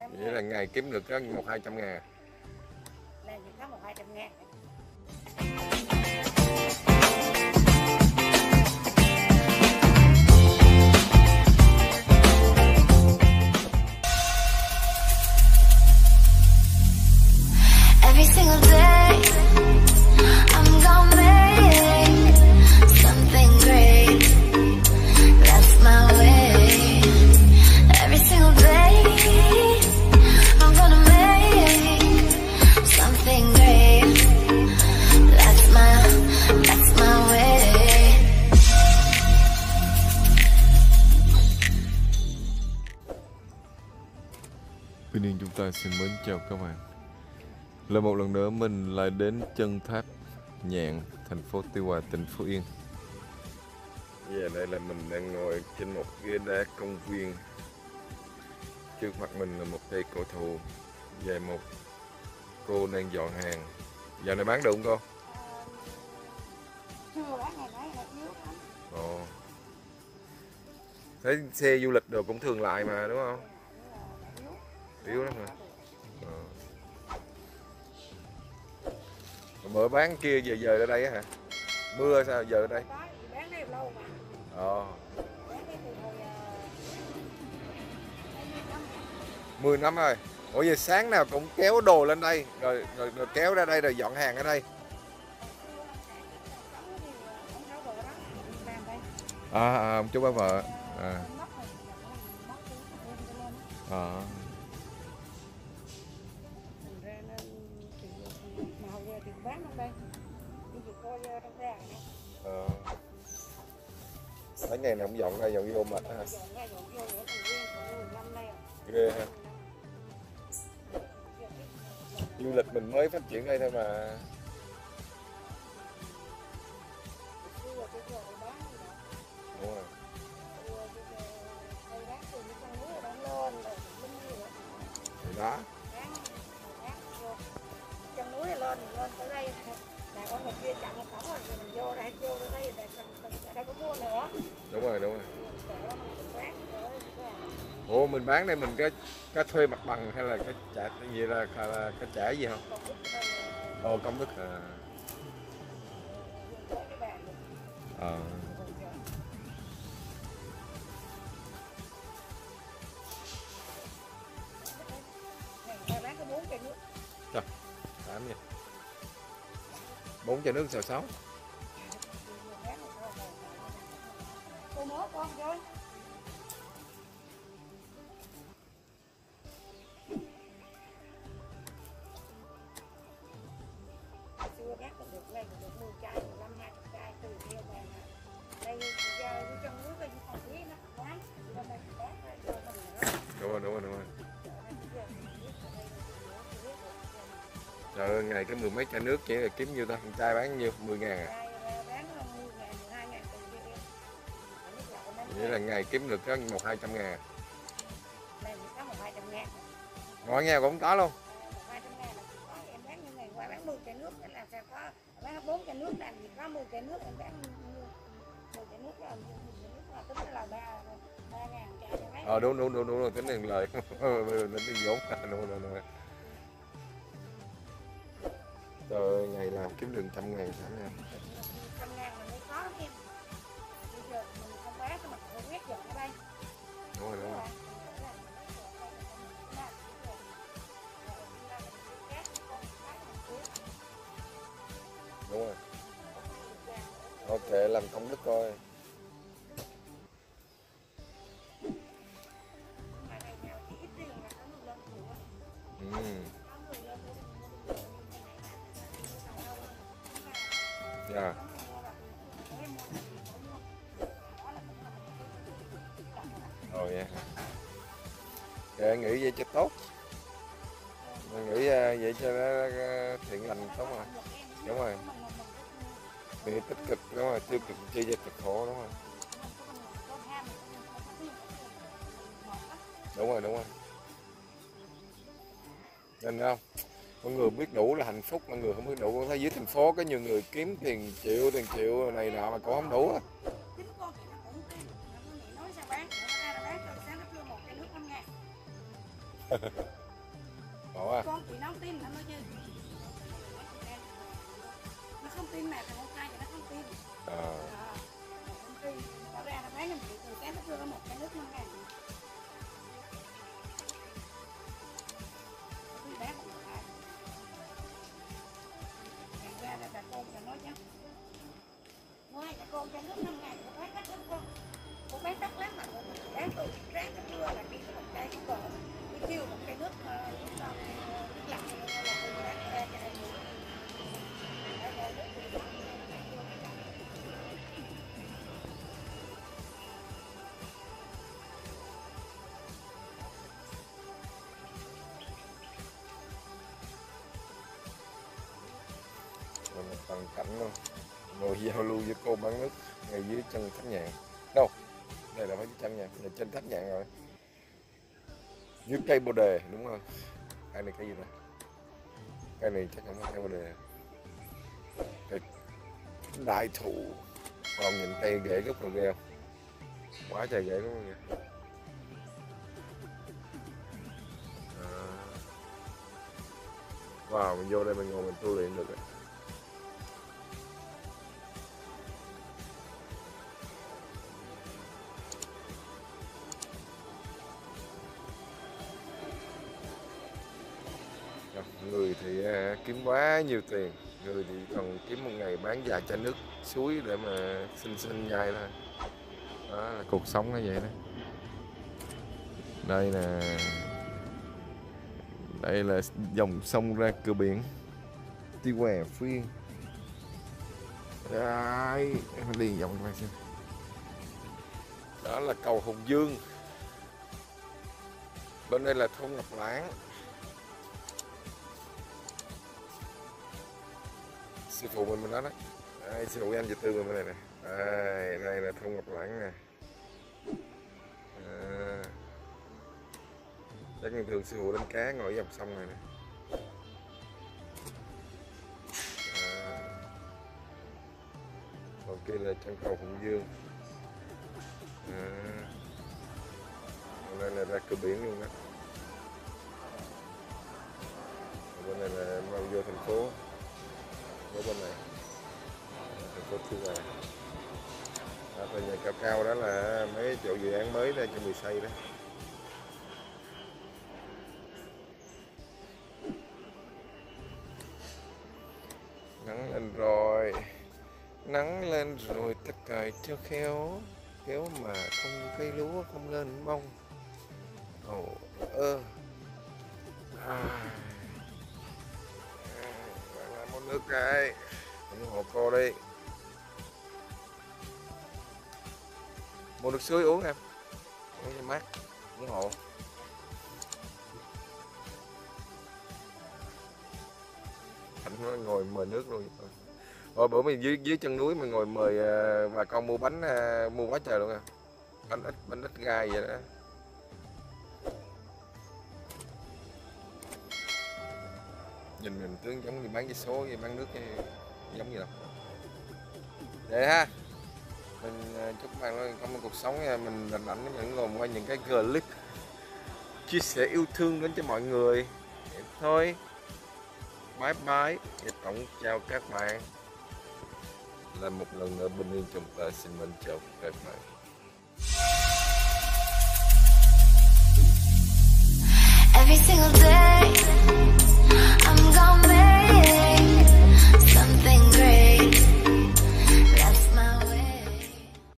Vậy là ngày kiếm được 100-200 ngàn. Làm gì có 100-200 ngàn. Every single day, I'm gonna make something great. That's my way. Every single day, I'm gonna make something great. That's my way. Tuy nhiên chúng ta xin mến chào các bạn. Lại một lần nữa mình lại đến chân tháp Nhạn, thành phố Tuy Hòa, tỉnh Phú Yên. Giờ đây là mình đang ngồi trên một ghế đá công viên. Trước mặt mình là một cây cổ thụ và một cô đang dọn hàng. Giờ này bán được không cô? Chưa bán ngày nãy là yếu lắm. Ồ. Thấy xe du lịch đồ cũng thường lại mà đúng không? Yếu lắm hả? Bữa bán kia giờ ra đây á hả? Mưa sao giờ ở đây? Bán đây lâu mà. Bán đây từ hồi 10 năm rồi. Ủa giờ sáng nào cũng kéo đồ lên đây rồi kéo ra đây rồi dọn hàng ở đây. Ông chú bá vợ. Mấy ngày nào cũng dọn ra dọn vô mệt hả? Ghê ha. Du lịch mình mới phát triển đây thôi mà. Đúng rồi. Thì đó. Trong núi lên tới đây là có một kia chặn cổng rồi mình vô đây đây đây có mua nữa. Đúng rồi. Ủa mình bán đây mình có thuê mặt bằng hay là có trả gì là có trả gì không? Ồ công đức à. Trời, 8 nha. 4 chai nước xào 6. Cô mớ con chơi. Xưa bác còn được đây còn được 10 chai, 15-20 chai từ kia về mà. Đây giờ trong núi bên phòng quý nó quá. Bên đây bác cho mình Đúng rồi. Trời ơi, ngày cái 10 mấy chai nước chỉ là kiếm nhiêu ta? Một chai bán nhiêu? 10 ngàn à? Bán 10.000, 12.000 Vậy là ngày kiếm được có 100-200 ngàn. Đây có 100-200 ngàn. Ngồi nghe cũng có luôn. 100 ngàn là có em bán như ngày qua bán 10 chai nước là sao có bán 4 chai nước làm gì có 10 chai nước em bán 10 chai nước là tính là 3 ngàn chai cho mấy. Đúng tính tiền lời. Tính tiền vốn. Đúng. Trời ơi, ngày làm kiếm được 100 ngàn sẵn nha. 100 ngàn mình mới có lắm em. Bây giờ mình không bán thì mình phải quét dọn ở đây. Đúng rồi. Đúng rồi. Ok, làm công đức coi. Dạ. Rồi nha. Kệ nghĩ vậy cho tốt. Mình nghĩ vậy cho nó thiện lành tốt rồi. Đúng rồi. Mình tích cực đúng rồi, tiêu cực chi cho cực khổ đúng rồi. Đúng rồi. Nên không? Mọi người biết đủ là hạnh phúc, mọi người không biết đủ. Con thấy dưới thành phố có nhiều người kiếm tiền triệu này nọ mà cũng không đủ á. Nói sao bán, ra bán cho sáng nó chưa một chai nước 5 ngàn. Ủa à? Con chị nó không tin nó nói chứ. Nó không tin mẹ thằng con trai thì nó không tin. Không tin. Tao ra nó bán cho chị từ sáng tới trưa một cái nước 5.000. Tôi bán một cái. Ngày ra là bà con cho nói chứ. Ngoài bà con cho nước 5.000 nó bán đắt lắm con. Cô bán đắt lắm mà bán từ sáng tới trưa là đi cái một chai không còn. Cái kêu một cái nước lạnh là tôi bán ra cho anh. Một toàn cảnh luôn, ngồi giao lưu với cô bán nước ngay dưới chân tháp nhạn. Đâu, đây là phải chân nhạn, là trên tháp nhạn rồi. Dưới cây bồ đề đúng không? Cây này cây gì đây? Cây này chắc không phải cây bồ đề. Cây đại thụ, còn nhìn cây rễ gốc rồi gheo, quá trời rễ đúng không vậy? Wow, mình vô đây mình ngồi mình tu luyện được rồi. Người thì kiếm quá nhiều tiền, người thì còn kiếm một ngày bán vài chai nước suối để mà xin nhai thôi. Đó là cuộc sống nó vậy đó. Đây là dòng sông ra cửa biển Tuy Hòa, Phú Yên. Đấy, đi vòng các bạn xem. Đó là cầu Hùng Dương. Bên đây là thôn Ngọc Lãng. Sư phụ mình nói đấy. Đây, sư phụ anh chị Tư mình bên này nè. Đây là thôn Ngọc Lãng nè. Chắc thường thường sư phụ đánh cá ngồi dòng sông này nè. Còn kia là chân cầu Hùng Dương. Đây là ra cửa biển luôn đó. Bên này là mau vô thành phố. Ở bên này thành phố Tuy Hòa. Tòa nhà cao cao đó là mấy chỗ dự án mới đây chuẩn bị xây đó. Nắng lên rồi, nắng lên rồi tất cày cho khéo, kéo mà không cây lúa không lên bông. Làm món nước đây, ủng hộ cô đi. Mua nước suối uống em, uống cho mát, ủng hộ. Anh nó ngồi mời nước luôn. Rồi bữa mình dưới chân núi mình ngồi mời bà con mua bánh, mua quá trời luôn à. Bánh ít gai vậy đó. Nhìn mình tướng giống như bán vé số vậy, bán nước giống như đâu. Vậy ha. Mình chúc các bạn có một cuộc sống nha, mình rảnh rảnh mình ngồi qua những cái clip chia sẻ yêu thương đến cho mọi người. Vậy thôi. Bye bye. Tổng chào các bạn. Là một lần nữa Bình Yên Trọng Tài xin mến chào các bạn. Every single day